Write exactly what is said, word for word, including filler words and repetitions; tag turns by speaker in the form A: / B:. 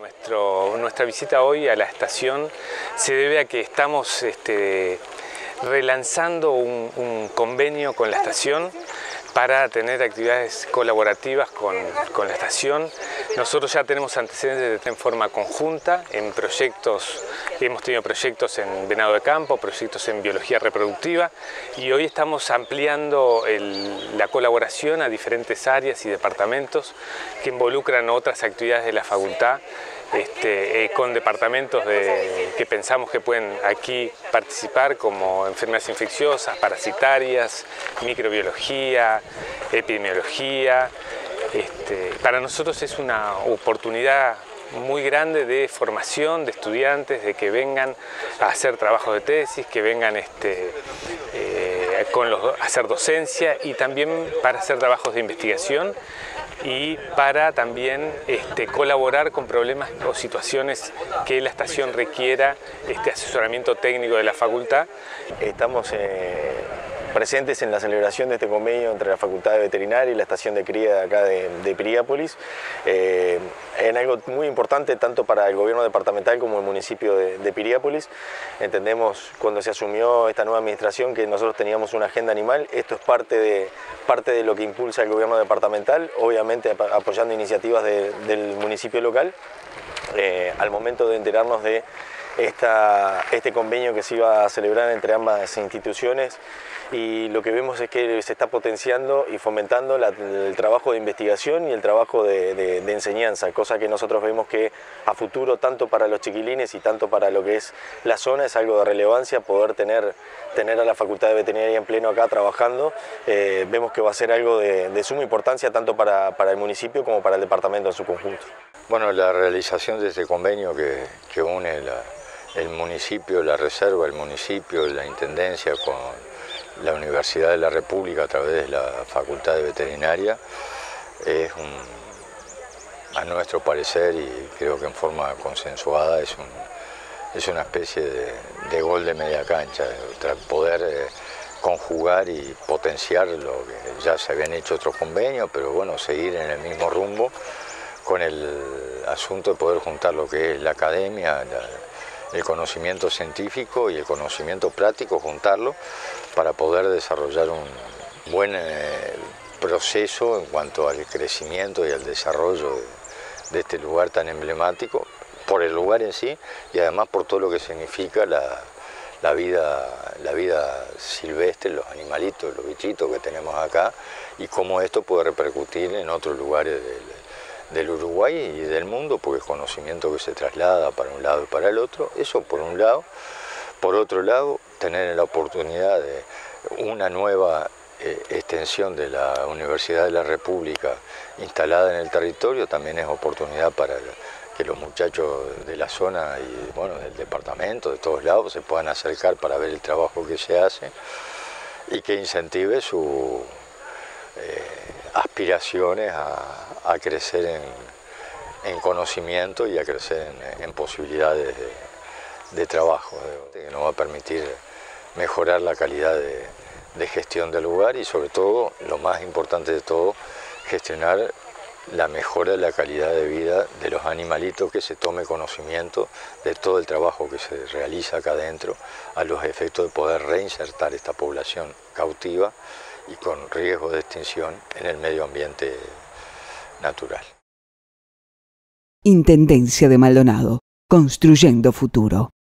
A: Nuestro, nuestra visita hoy a la estación se debe a que estamos este, relanzando un, un convenio con la estación para tener actividades colaborativas con, con la estación. Nosotros ya tenemos antecedentes en forma conjunta en proyectos, hemos tenido proyectos en venado de campo, proyectos en biología reproductiva, y hoy estamos ampliando el, la colaboración a diferentes áreas y departamentos que involucran otras actividades de la facultad. Este, eh, con departamentos de, que pensamos que pueden aquí participar, como enfermedades infecciosas, parasitarias, microbiología, epidemiología. Este, para nosotros es una oportunidad muy grande de formación de estudiantes, de que vengan a hacer trabajos de tesis, que vengan este, eh, con los, a hacer docencia, y también para hacer trabajos de investigación y para también este, colaborar con problemas o situaciones que la estación requiera este asesoramiento técnico de la facultad.
B: Estamos eh, presentes en la celebración de este convenio entre la Facultad de Veterinaria y la estación de cría de acá de, de Piriápolis, eh, en algo muy importante tanto para el gobierno departamental como el municipio de, de Piriápolis. Entendemos cuando se asumió esta nueva administración que nosotros teníamos una agenda animal. Esto es parte de, parte de lo que impulsa el gobierno departamental, obviamente apoyando iniciativas de, del municipio local. Eh, al momento de enterarnos de esta, este convenio que se iba a celebrar entre ambas instituciones, y lo que vemos es que se está potenciando y fomentando la, el trabajo de investigación y el trabajo de, de, de enseñanza, cosa que nosotros vemos que a futuro, tanto para los chiquilines y tanto para lo que es la zona, es algo de relevancia poder tener, tener a la Facultad de Veterinaria en pleno acá trabajando. Eh, vemos que va a ser algo de, de suma importancia tanto para, para el municipio como para el departamento en su conjunto.
C: Bueno, la realización de este convenio que, que une la, el municipio, la reserva, el municipio, la intendencia con la Universidad de la República a través de la Facultad de Veterinaria es un, a nuestro parecer, y creo que en forma consensuada, es, un, es una especie de, de gol de media cancha, poder eh, conjugar y potenciar lo que ya se habían hecho otros convenios, pero bueno, seguir en el mismo rumbo con el asunto de poder juntar lo que es la academia, la, el conocimiento científico y el conocimiento práctico, juntarlo para poder desarrollar un buen eh, proceso en cuanto al crecimiento y al desarrollo de, de este lugar tan emblemático, por el lugar en sí y además por todo lo que significa la, la, vida, la vida silvestre, los animalitos, los bichitos que tenemos acá, y cómo esto puede repercutir en otros lugares del, del Uruguay y del mundo, porque es conocimiento que se traslada para un lado y para el otro. Eso por un lado. Por otro lado, tener la oportunidad de una nueva eh, extensión de la Universidad de la República instalada en el territorio también es oportunidad para que los muchachos de la zona y bueno, del departamento, de todos lados, se puedan acercar para ver el trabajo que se hace y que incentive sus eh, aspiraciones a, a crecer en, en conocimiento y a crecer en, en posibilidades de, de trabajo, que nos va a permitir mejorar la calidad de, de gestión del lugar y sobre todo, lo más importante de todo, gestionar la mejora de la calidad de vida de los animalitos, que se tome conocimiento de todo el trabajo que se realiza acá adentro a los efectos de poder reinsertar esta población cautiva y con riesgo de extinción en el medio ambiente natural.
D: Intendencia de Maldonado, construyendo futuro.